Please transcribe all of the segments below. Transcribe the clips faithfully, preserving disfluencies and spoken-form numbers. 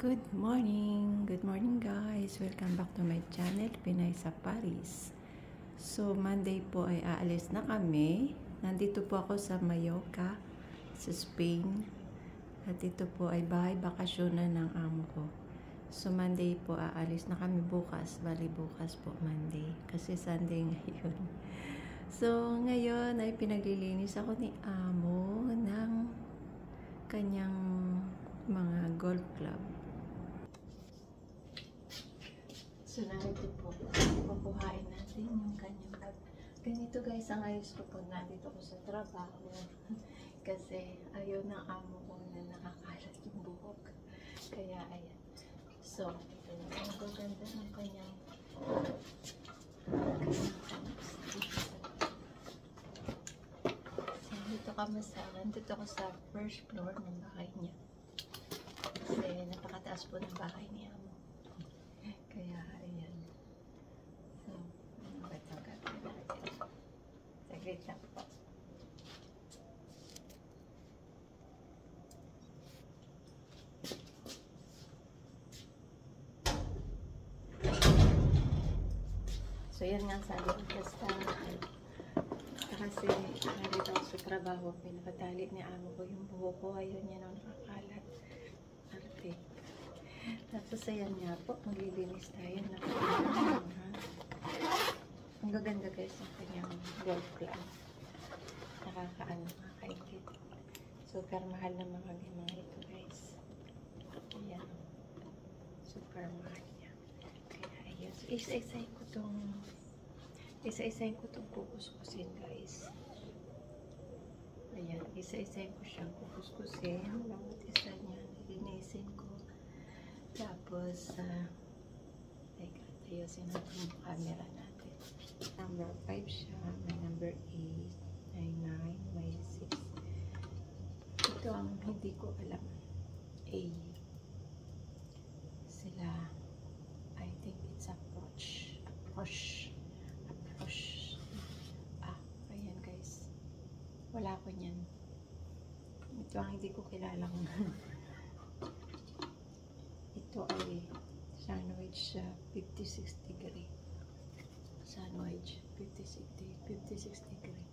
Good morning! Good morning guys! Welcome back to my channel, Pinay sa Paris. So, Monday po ay aalis na kami. Nandito po ako sa Mallorca, sa Spain. At ito po ay bahay bakasyonan ng amo ko. So, Monday po aalis na kami bukas. Bali bukas po, Monday. Kasi Sunday ngayon. So, ngayon ay pinaglilinis ako ni amo ng kanyang mga golf club. So, narito po, kukuhain natin yung kanyang bag. Ganito guys, ang ayos ko po, nandito ko sa trabaho. Kasi ayaw ng amo ko na nakakalat yung buhok. Kaya ayan. So, ito na ang gaganda ng kanyang So, dito kami sa, nandito ako sa first floor ng bahay niya. Kasi napakataas po ng bahay ni amo. Kaya, ayan. So, ano ba ito gagawin natin? Saglit lang po. So, yan nga sabi ko basta kasi nandito ako sa trabaho, pinakatali ni amo ko yung buhok ko. Ayaw niya nang nakakalat. Arte. Tapos ayan nga po, maglilinis tayo na ang gaganda guys ang kanyang golf club. Nakakaano, nakakaingit. Super mahal na mga mga ito guys. Ayan. Super mahal niya. Kaya ayun. So, isa-isayin ko itong isa-isayin ko itong kukuskusin guys. Ayan. Isa-isayin ko siyang kukuskusin. Bawat isa niya. Linisin ko. Tapos, uh, teka, ayusin natin yung camera natin. Number five siya, may number eight, may nine, may six. Ito ang hindi ko alam. A. Sila, I think it's approach. Approach. Approach. Ah, ayan guys. Wala ko niyan. Ito ang hindi ko kilalang. Ito ay sandwich uh, fifty-six degree. Sandwich fifty-six degree.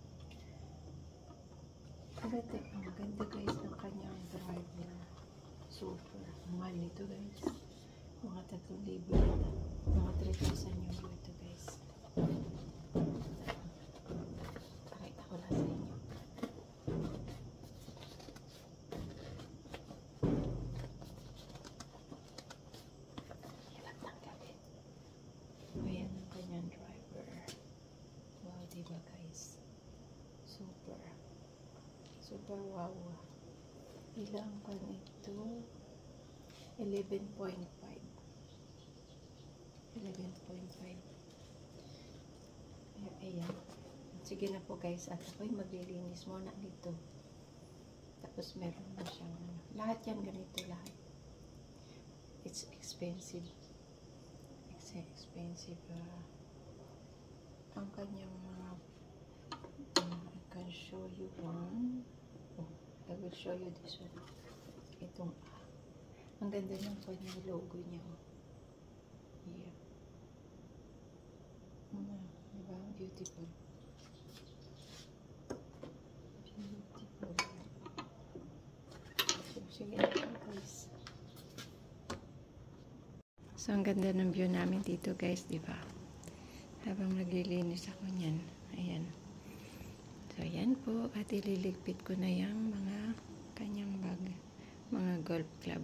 Ang ganda, ang ganda guys ng kanyang driver. Super. Mahal nito guys. Mga tatlong libo nito. Mga three thousand euro ito guys. Pakita ko lang sa inyo. Ayan ang kanyang driver. Wow, diba guys? Super. Super wow. Ilang kan ito? eleven point five. eleven point five. Ayan. Sige na po guys. At ako'y maglilinis muna nito. Tapos meron na siyang ano. Lahat yan ganito lahat. It's expensive. Expensive uh, ang kanyang mga uh, I can show you one. Oh, I will show you this one. Itong uh, ang ganda ng kanyang logo niya. Yeah. Uh, diba? Beautiful. Beautiful. So, sige na guys. So, ang ganda ng view namin dito guys, di ba? Habang naglilinis ako niyan. Ayan. So, ayan po. At ililigpit ko na yung mga kanyang bag. Mga golf club.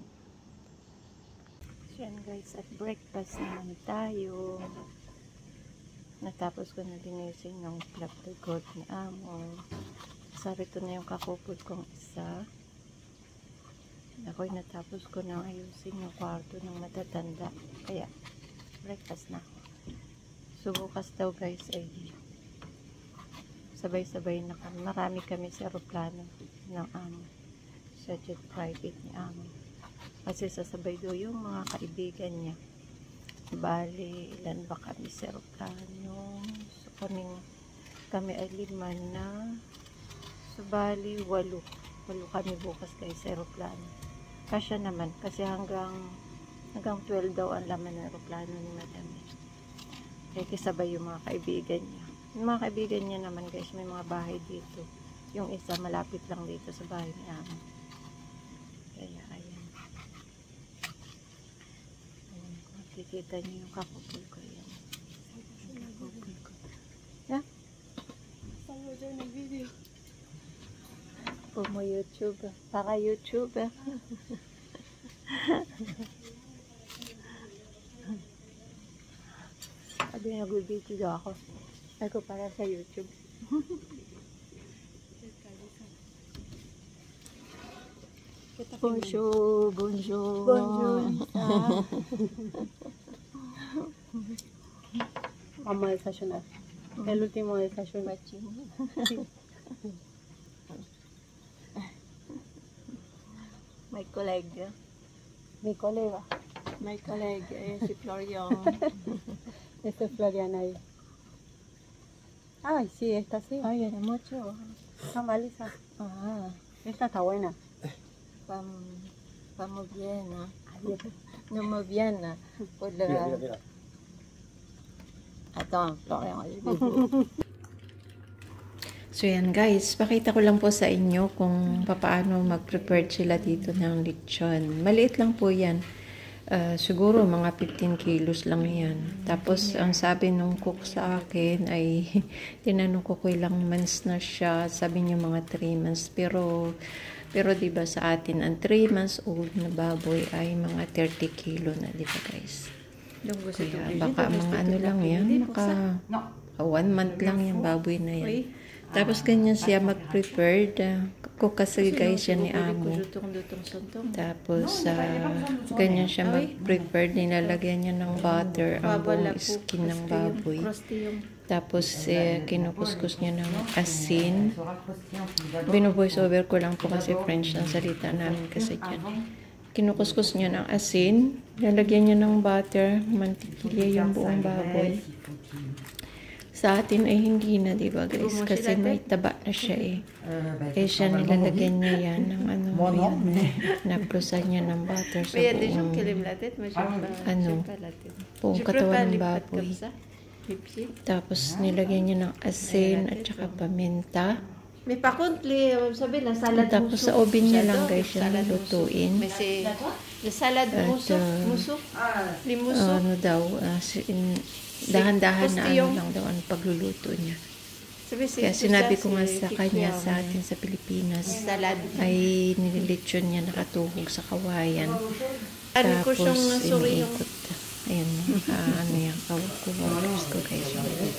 So, ayan guys. At breakfast naman tayo. Natapos ko na linisin yung club to golf ni amo. Sarito na yung kakupod kong isa. Ako'y natapos ko nang ayusin yung kwarto ng matatanda. Kaya, breakfast na. So, bukas daw guys ay sabay-sabay na kami. Marami kami sa aeroplano ng amo. Sa jet private ni amo. Kasi sasabay daw yung mga kaibigan niya. Bali, ilan ba kami sa aeroplano? So, kaming, kami ay lima na. So, bali, walo. Walo kami bukas guys sa aeroplano. Kasya naman kasi hanggang Hanggang twelve daw ang laman ng aeroplano ni Madam. Kaya kasabay yung mga kaibigan niya. Yung mga kaibigan niya naman guys, may mga bahay dito. Yung isa malapit lang dito sa bahay ni Amo. Kaya ayan. Ayan, makikita niyo yung kakupul ko yan. Kakupul ko. Yeah? Saan mo dyan ng video? Po mo YouTube. Para YouTube. Sabi nag-video ako. Ay ko para sa YouTube. Bonjour, bonjour. Bonjour, Lisa. Vamos a desayunar. El último desayuno. May kolega. Mi colega. May kolega. Ayan si Florian. Este es Floriana ahí. Ay, sí, esta sí. Ay, era mucho. Está malisa. Ah, Esta está buena. pam, vamos bien, ¿no? Ahí está. No muy bien, ¿no? Por la... Mira, mira, mira. Attends, Florian. So yan guys, pakita ko lang po sa inyo kung paano mag-prepare sila dito ng lechon. Maliit lang po yan. Uh, siguro mga fifteen kilos lang yan. Tapos ang sabi nung cook sa akin ay tinanong ko ko ilang months na siya. Sabi niya mga three months. Pero pero diba sa atin ang three months old na baboy ay mga thirty kilo na, diba guys? Kaya baka mga ano lang yan, maka one month lang yung baboy na yan. Tapos ganyan siya mag-prepared. Uh, cook kasi guys yan ni Amo. Tapos uh, ganyan siya mag-prepared. Nilalagyan niya ng butter ang buong skin ng baboy. Tapos eh, kinukuskus niya ng asin. Binu-voice over ko lang po kasi French ang salita namin kasi dyan. Kinukuskus niya ng asin. Nilalagyan niya ng butter, mantikilya yung buong baboy. Sa atin ay hindi na, diba guys? Kasi may taba na siya eh. Kaya siya nilalagyan niya yan ng ano yan. Naplusan niya ng butter sa buong ano, buong katawan ng baboy. Tapos nilagyan niya ng asin at saka paminta. May pakuntli, sabi na salad musuk. Tapos sa oven niya lang guys siya lutuin. May salad musuk, musuk, limusuk. Ano daw, uh, dahan-dahan na ano lang daw ang pagluluto niya. Kaya sinabi ko nga sa kanya sa atin sa Pilipinas ay nililitsyon niya nakatuhog sa kawayan. Tapos iniikot. Ayun, uh, ano yung kawag ko guys.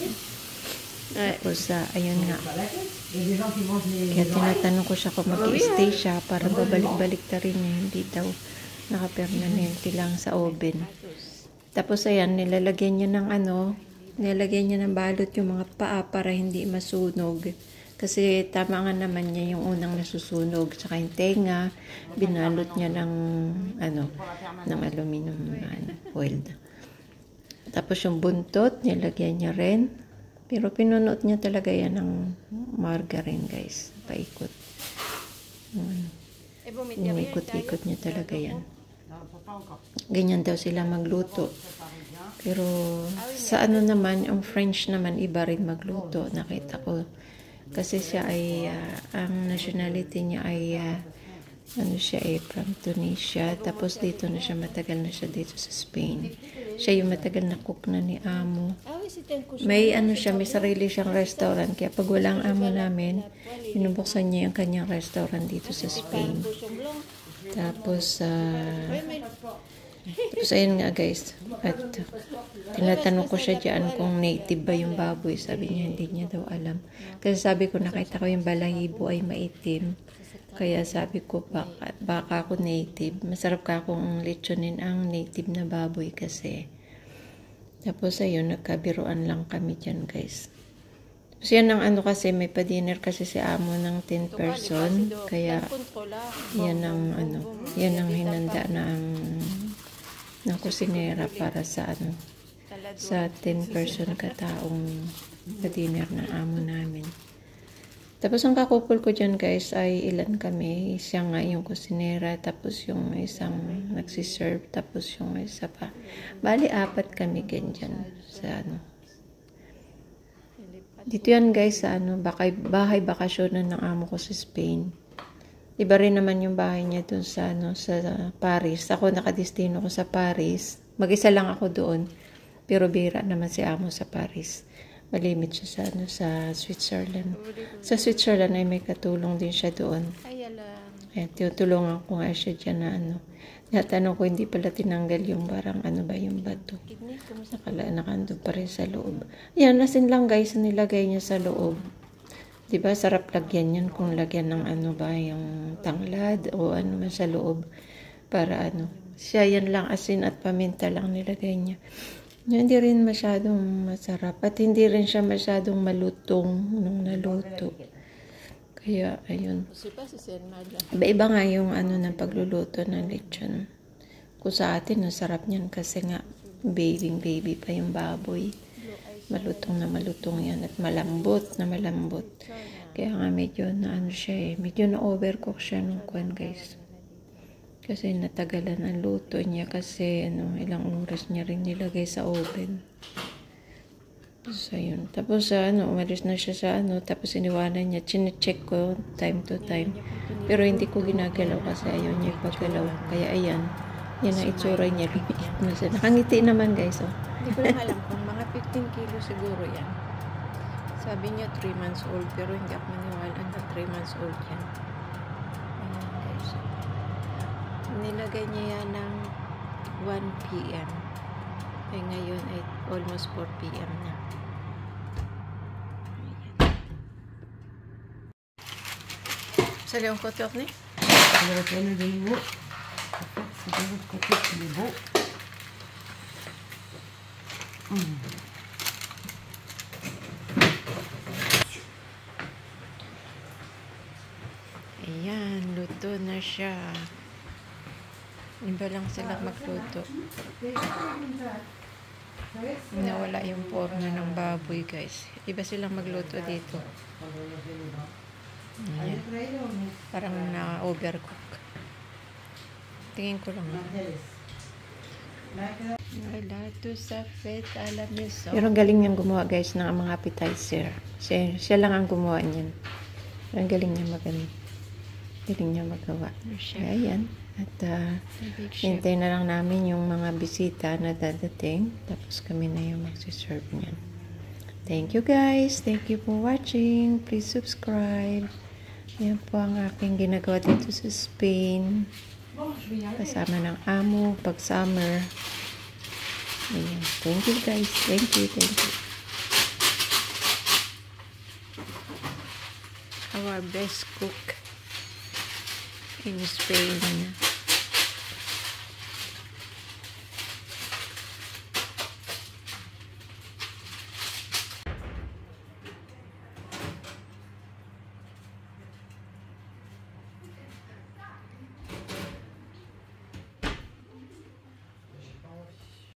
Tapos uh, ayun nga. Kaya tinatanong ko siya kung mag-i-stay siya para babalik-balik na rin niya. Hindi daw naka-permanente lang sa oven. Tapos ayan, nilalagyan niya ng ano, nilalagyan niya ng balot yung mga paa para hindi masunog. Kasi tama nga naman niya yung unang nasusunog. Tsaka yung tenga, binalot niya ng ano, ng aluminum ano, foil. Tapos yung buntot, nilagyan niya rin. Pero pinunot niya talaga yan ng margarine guys. Paikot. Um, Inikot-ikot niya talaga yan. Ganyan daw sila magluto. Pero sa ano naman, yung French naman iba rin magluto. Nakita ko. Kasi siya ay, uh, ang nationality niya ay, uh, ano siya eh, from Tunisia. Tapos dito na siya, matagal na siya dito sa Spain. Siya yung matagal na cook na ni Amo. May ano siya, may sarili siyang restaurant. Kaya pag walang amo namin, binubuksan niya yung kanyang restaurant dito sa Spain. Tapos, uh, tapos ayun nga guys, at tinatanong ko siya dyan kung native ba yung baboy. Sabi niya, hindi niya daw alam. Kasi sabi ko, nakita ko yung balahibo ay maitim. Kaya sabi ko, baka, baka ako native. Masarap ka akong lechonin ang native na baboy kasi. Tapos ayun, nagkabiruan lang kami dyan guys. So yan ang ano kasi, may pa-dinner kasi si Amo ng ten person. Kaya yan ang ano, yan ang hinanda na ang ng kusinera para sa ano, sa ten person kataong pa-dinner ng Amo namin. Tapos ang kakupol ko dyan guys ay ilan kami. Siya nga yung kusinera, tapos yung isang nagsiserve, tapos yung isa pa. Bali, apat kami ganyan sa ano. Dito yan guys sa ano, bakay, bahay bakasyonan ng amo ko sa Spain. Iba rin naman yung bahay niya dun sa ano, sa Paris. Ako nakadestino ko sa Paris. Mag-isa lang ako doon. Pero bira naman si amo sa Paris. Malimit siya sa, ano, sa Switzerland. Sa Switzerland ay may katulong din siya doon. Ayan, tinutulungan ko nga siya dyan na ano. Natanong ko, hindi pala tinanggal yung parang ano ba yung bato. Nakala, nakando pa rin sa loob. Ayan, nasin lang guys, nilagay niya sa loob. Diba, sarap lagyan yan kung lagyan ng ano ba, yung tanglad o ano man sa loob. Para ano, siya yan lang asin at paminta lang nilagay niya. Hindi rin masyadong masarap at hindi rin siya masyadong malutong nung naluto. Kaya, ayun. Iba-iba nga yung ano ng pagluluto ng lechon. Kung sa atin, masarap niyan kasi nga baby-baby pa yung baboy. Malutong na malutong yan at malambot na malambot. Kaya nga medyo na ano siya eh. Medyo na overcook siya nung kwan guys. Kasi natagalan ang luto niya kasi ano, ilang oras niya rin nilagay sa oven. So, yun. Tapos, ano, umalis na siya sa ano, tapos iniwanan niya. Chine-check ko time to time. Pero hindi ko ginagalaw kasi ayaw niya ipagalaw. Kaya, ayan. Yan ang itsura niya. Nakangiti naman, guys. Oh. Hindi ko lang alam kung mga fifteen kilo siguro yan. Sabi niya three months old, pero hindi ako maniwala na three months old yan. Ayan, guys. Nilagay niya yan ng one p m Eh, ngayon ay almost four p m na. Sa leong kotok ni? Pero pwede din mo. Siguro kotok libo. Mm. Ayan, luto na siya. Iba lang sila magluto. Nawala yung forma ng baboy, guys. Iba silang magluto dito. Ayan. Parang na-overcook. Tingin ko lang. Nalato sa fet alam niyo so. Pero ang galing niyang gumawa guys ng mga appetizer. Siya, siya lang ang gumawa niyan. Ang galing niya magano. Galing niya magawa. Kaya yan. At uh, hintay na lang namin yung mga bisita na dadating. Tapos kami na yung magsiserve niyan. Thank you guys. Thank you for watching. Please subscribe. Yan po ang aking ginagawa dito sa Spain. Kasama ng amo pag summer. Ayan. Thank you guys. Thank you. Thank you. Our best cook in Spain.